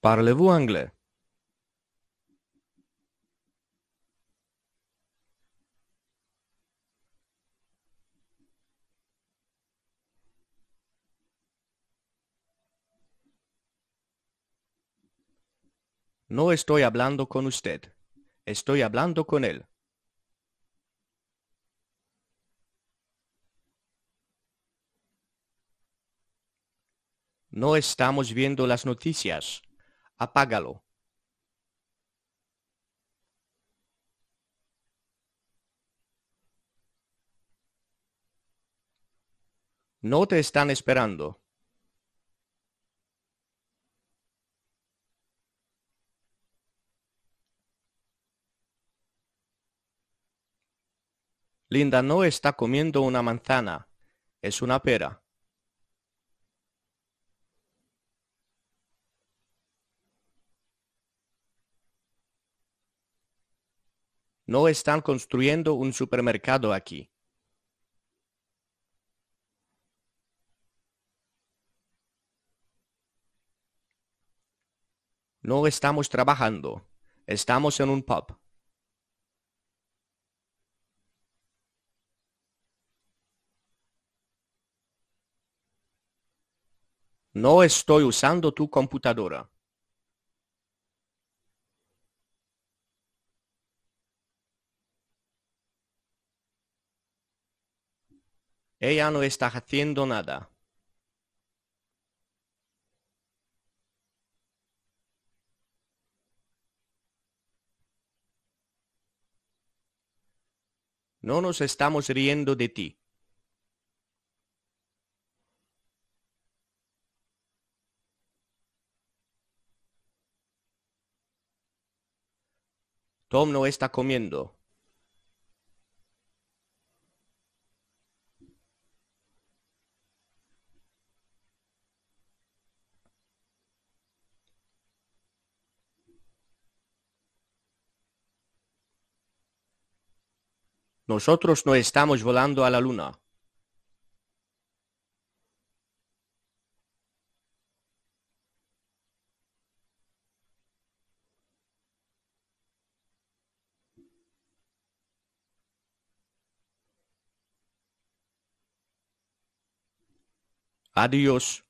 Parlez-vous anglais? No estoy hablando con usted. Estoy hablando con él. No estamos viendo las noticias. Apágalo. No te están esperando. Linda no está comiendo una manzana. Es una pera. No están construyendo un supermercado aquí. No estamos trabajando. Estamos en un pub. No estoy usando tu computadora. Ella no está haciendo nada. No nos estamos riendo de ti. Tom no está comiendo. Nosotros no estamos volando a la luna. Adiós.